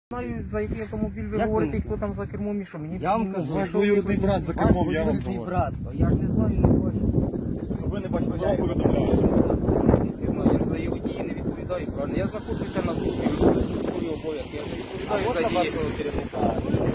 Знаю, за який автомобіль ви говорите, хто там за кермом і що. Мені я вам кажу, ваш двоюрідний брат за кермом, я вам говорю. брат. Я ж не знаю, не бачу. Ви не бачите, я вам повідомляю. Я знаю, я ж за її водії не відповідаю, правильно? Я знаходжуся на службі, службові обов'язки. Я не відповідаю за її керівника.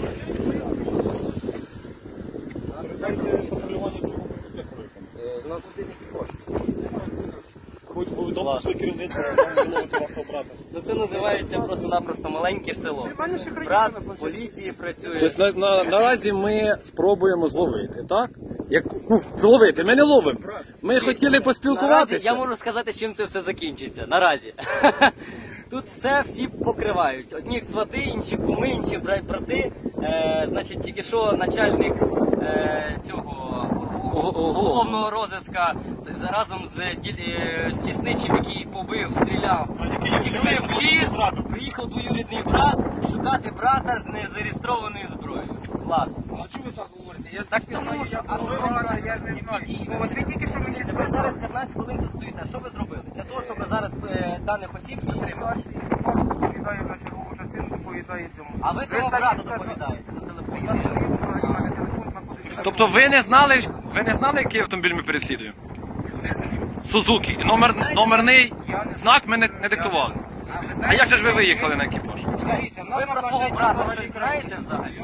Дайте патрулювання У нас один екіпаж. хоч повідомте своє керівництво, виловити вашого брата. Ну це називається просто-напросто маленьке село. Брат в поліції працює. Тобто наразі ми спробуємо зловити, так? Зловити, ми не ловимо. Ми хотіли Наразі поспілкуватися. я можу сказати, чим це все закінчиться. Наразі. Тут всі покривають. Одні свати, інші куми, інші брати. Значить, тільки що начальник цього головного розыска разом з лісничим, який побив, стріляв, втекли в ліс, приїхав двоюрідний брат шукати брата з незареєстрованою зброєю. Клас. А чого ви так говорите? Я Так тому що, а що ви брата, я ж не знаю. От ви тільки що мені ви сказали. зараз 15 хвилин тут стоїте. Що ви зробили? Для того, щоб зараз даних осіб затримати. Доповідаю на чергову частину, доповідаю цьому. А ви свого брата доповідаєте на телефоні. Я стою, у мене телефон знаходиться. Тобто ви не знали, який автомобіль ми переслідуємо? Сузуки. І номерний знак ми не диктували. А як же ж ви виїхали на екіпаж? Ви про свого брата щось знаєте взагалі?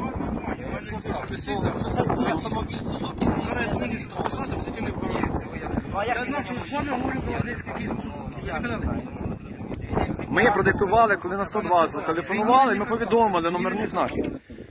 Це автомобіль Сузуки. Я знав, що з вами говорю про одеський бізнес. Ми продиктували, коли на 102 зателефонували, ми повідомили номерні знаки.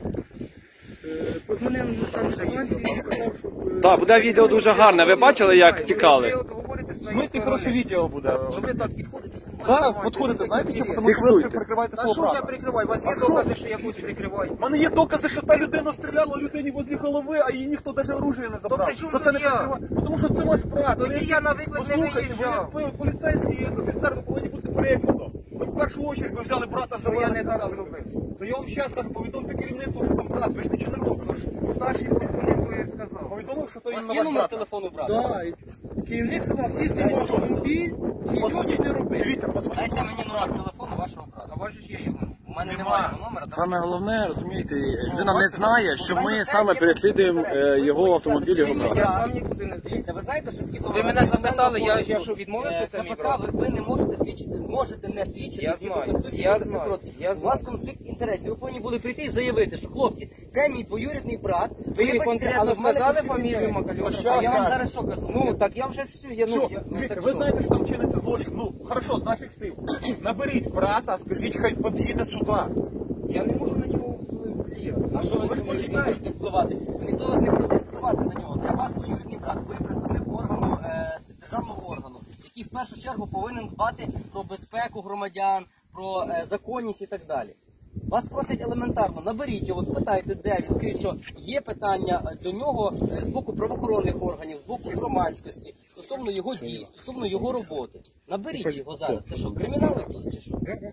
Подзвонив начальник станції і сказав, що... Так, буде відео дуже гарне. Ви бачили, як тікали? Ми хороше відео буде. Ви так підходите. Зараз підходите, знаєте чому? Тому що ви Фіксуйте. прикриваєте Та свого що ж я брата. прикриваю? У вас є докази, що я когось прикриваю? У мене є докази, що та людина стріляла людині возле голови, а її ніхто навіть оружие не забрав. при чому То це тут не я? прикриває. Тому що це ваш брат. Тоді я на виклик не Послухайте, виїжджав. ви поліцейський офіцер, ви повинні бути перекладом. Ви в першу чергу ви взяли брата за Що я не так зробив? То я вам ще скажу, повідомте керівництво, що там брат, ви ж нічого не робите. Старший позвонив, то я сказав. Повідомив, що то У вас іменно є ваш номер брат. телефону брата? Так, керівник сказав сісти в автомобіль і нічого не робити. Дивіться, позвоніть. Дайте мені номер телефону вашого брата. А бачиш, я його. У мене немає його номера. Саме головне, розумієте, людина не знає, що ми саме переслідуємо його автомобіль, його Я брата. сам нікуди не здаю. Дивіться, ви знаєте, що згідно... Ви мене запитали, я що відмовив, що це мій КПК, брат? ви не можете свідчити, можете не свідчити. Я згідно знаю, Конституції я Кодексу знаю, Кодексу. я У вас конфлікт інтересів. Ви повинні були прийти і заявити, що хлопці, це мій двоюрідний брат. Ви Вибачте, конкретно але в мене сказали конфлікт фамілію інтересів. Макальова? А я вам зараз що кажу? Ну, так я вже все, я ну, Все, дивіться, ви знаєте, що там чиниться злочин. Ну, хорошо, значить стив. Наберіть брата, скажіть, хай під'їде сюди. я не можу на нього впливати. А що ви хочете впливати? Ніхто вас не просить впливати на нього. Це ваш двоюрідний брат. Ви представник органу, державного органу, який в першу чергу повинен дбати про безпеку громадян, про законність і так далі. Вас просять елементарно, наберіть його, спитайте, де він, скажіть, що є питання до нього з боку правоохоронних органів, з боку громадськості, стосовно його дій, стосовно його роботи. Наберіть його зараз. Це що, кримінал якийсь чи що?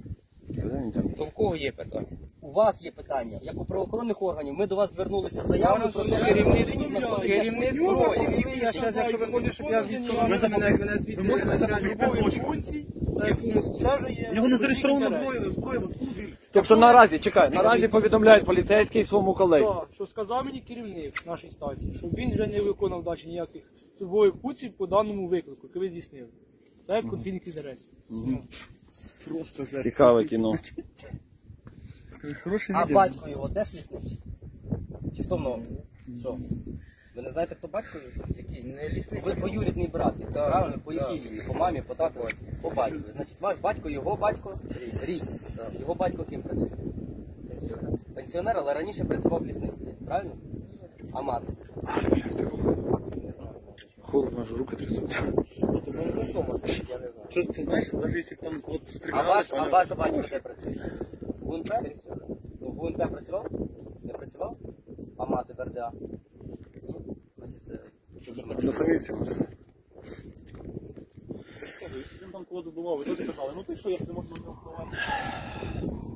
То в кого є питання? У вас є питання, як у правоохоронних органів. Ми до вас звернулися з заявою про те, що Керівництво, я ще, якщо ви хочете, щоб я відсторонив мене звідси начальник функцій, Його не зареєстровано зброя. Тобто наразі повідомляють поліцейський своєму колегі. Так, що сказав мені керівник нашої станції, щоб він вже не виконав далі ніяких службових функцій по даному виклику, який ви здійснили. Так, як конфлікт інтересів. Просто жесть. Цікаве кіно. Хороше А відео. батько його теж лісничий? Чи хто в Що? Ви не знаєте, хто батько його? Який? Не лісний. Ви двоюрідний брат, правильно? По якій лінії? По мамі, по тату, по батькові. Значить, ваш батько, його батько, рік. Його батько ким працює? Пенсіонер, але раніше працював в лісництві, правильно? А мати? Не знаю. Холодно, аж руки трясуться. Вдома сидить, я не знаю. Це знаєш, навіть якщо там от А стріляли, ваш батько де працює? В ГУНП? Ну, в ГУНП працював? Не працював? А мати в РДА? Ні? Значить, це... На фамільці. він там кого добував, і тоді казали, ну ти що, як ти можеш на нього впливати?